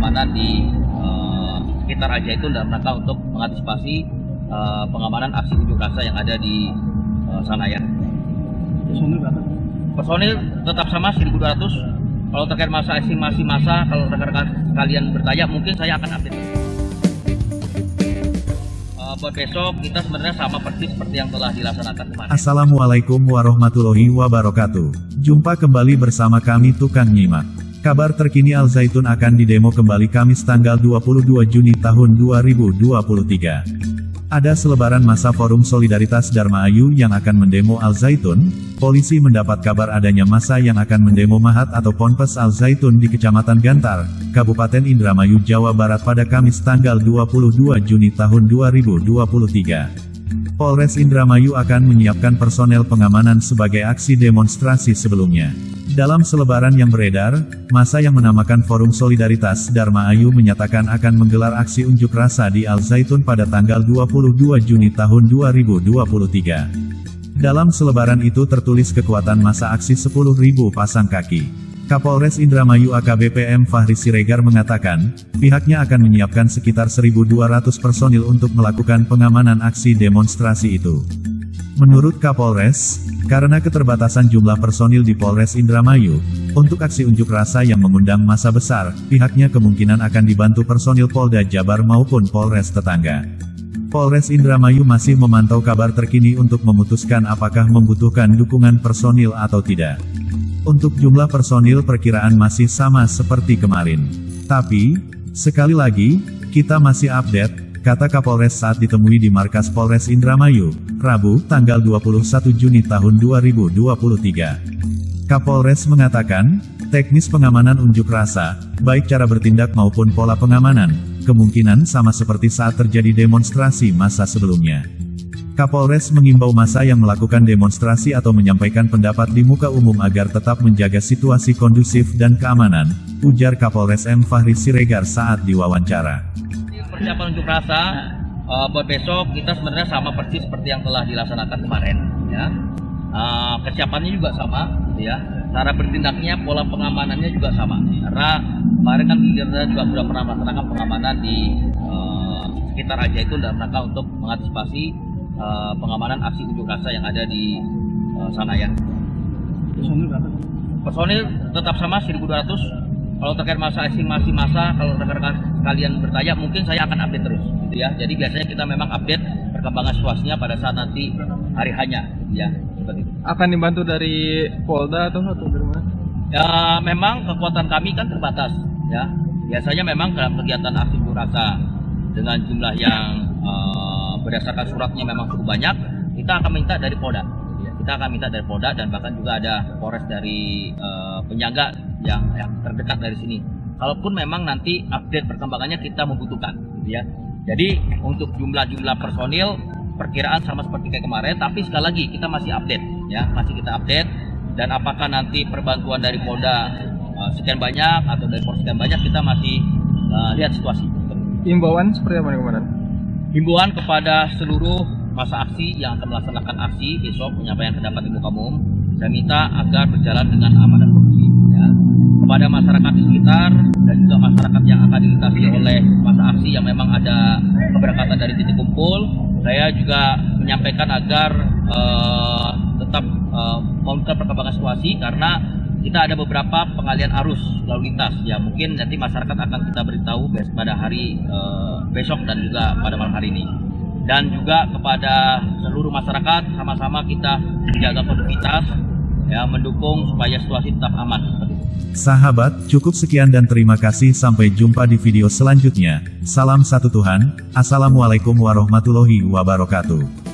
pengamanan di sekitar Al-Zaitun dalam rangka untuk mengantisipasi pengamanan aksi unjuk rasa yang ada di sana ya. Personil berapa? Personil tetap sama 1.200. Kalau terkait masa estimasi masa, kalau rekan-rekan sekalian bertanya, mungkin saya akan update. Buat besok kita sebenarnya sama persis seperti yang telah dilaksanakan kemarin. Assalamualaikum warahmatullahi wabarakatuh. Jumpa kembali bersama kami Tukang Nyimak. Kabar terkini Al-Zaitun akan didemo kembali Kamis tanggal 22 Juni tahun 2023. Ada selebaran massa Forum Solidaritas Dharma Ayu yang akan mendemo Al-Zaitun. Polisi mendapat kabar adanya massa yang akan mendemo Mahat atau Ponpes Al-Zaitun di Kecamatan Gantar, Kabupaten Indramayu, Jawa Barat pada Kamis tanggal 22 Juni tahun 2023. Polres Indramayu akan menyiapkan personel pengamanan sebagai aksi demonstrasi sebelumnya. Dalam selebaran yang beredar, massa yang menamakan Forum Solidaritas Dharma Ayu menyatakan akan menggelar aksi unjuk rasa di Al-Zaitun pada tanggal 22 Juni tahun 2023. Dalam selebaran itu tertulis kekuatan massa aksi 10.000 pasang kaki. Kapolres Indramayu AKBP M. Fahri Siregar mengatakan, pihaknya akan menyiapkan sekitar 1.200 personil untuk melakukan pengamanan aksi demonstrasi itu. Menurut Kapolres, karena keterbatasan jumlah personil di Polres Indramayu, untuk aksi unjuk rasa yang mengundang massa besar, pihaknya kemungkinan akan dibantu personil Polda Jabar maupun Polres tetangga. Polres Indramayu masih memantau kabar terkini untuk memutuskan apakah membutuhkan dukungan personil atau tidak. Untuk jumlah personil perkiraan masih sama seperti kemarin. Tapi, sekali lagi, kita masih update, kata Kapolres saat ditemui di markas Polres Indramayu, Rabu, tanggal 21 Juni tahun 2023. Kapolres mengatakan, teknis pengamanan unjuk rasa, baik cara bertindak maupun pola pengamanan, kemungkinan sama seperti saat terjadi demonstrasi massa sebelumnya. Kapolres mengimbau massa yang melakukan demonstrasi atau menyampaikan pendapat di muka umum agar tetap menjaga situasi kondusif dan keamanan, ujar Kapolres M. Fahri Siregar saat diwawancara. Persiapan unjuk rasa buat besok kita sebenarnya sama persis seperti yang telah dilaksanakan kemarin ya. Kesiapannya juga sama ya. Cara bertindaknya, pola pengamanannya juga sama. Karena kemarin kan kita juga sudah pernah melaksanakan pengamanan di sekitar Al-Zaitun dalam rangka untuk mengantisipasi pengamanan aksi unjuk rasa yang ada di sana ya. Personil berapa? Personil tetap sama 1.200. Kalau terkait masa estimasi masa, kalau rekan-rekan sekalian bertanya, mungkin saya akan update terus, gitu ya. Jadi biasanya kita memang update perkembangan situasinya pada saat nanti hari hanya, ya, seperti itu. Akan dibantu dari Polda atau dari mana? Ya, memang kekuatan kami kan terbatas, ya. Biasanya memang dalam kegiatan aksi unjuk rasa dengan jumlah yang berdasarkan suratnya memang cukup banyak, kita akan minta dari Polda. Kita akan minta dari Polda dan bahkan juga ada Polres dari penyangga yang terdekat dari sini. Kalaupun memang nanti update perkembangannya kita membutuhkan, gitu ya. Jadi untuk jumlah personil perkiraan sama seperti kayak kemarin, tapi sekali lagi kita masih update, ya, masih kita update. Dan apakah nanti perbantuan dari Polda sekian banyak atau dari Polres sekian banyak, kita masih lihat situasi. Himbauan seperti apa kemarin? Himbauan kepada seluruh masa aksi yang akan melaksanakan aksi besok menyampaikan pendapat di muka umum, saya minta agar berjalan dengan aman dan kondusif. Ya. Kepada masyarakat di sekitar dan juga masyarakat yang akan dilintasi oleh masa aksi yang memang ada keberangkatan dari titik kumpul, saya juga menyampaikan agar tetap memonitor perkembangan situasi karena kita ada beberapa pengalian arus lalu lintas. Ya mungkin nanti masyarakat akan kita beritahu pada hari besok dan juga pada malam hari ini. Dan juga kepada seluruh masyarakat sama-sama kita menjaga kondusivitas, ya, mendukung supaya situasi tetap aman. Sahabat, cukup sekian dan terima kasih, sampai jumpa di video selanjutnya. Salam satu Tuhan, Assalamualaikum warahmatullahi wabarakatuh.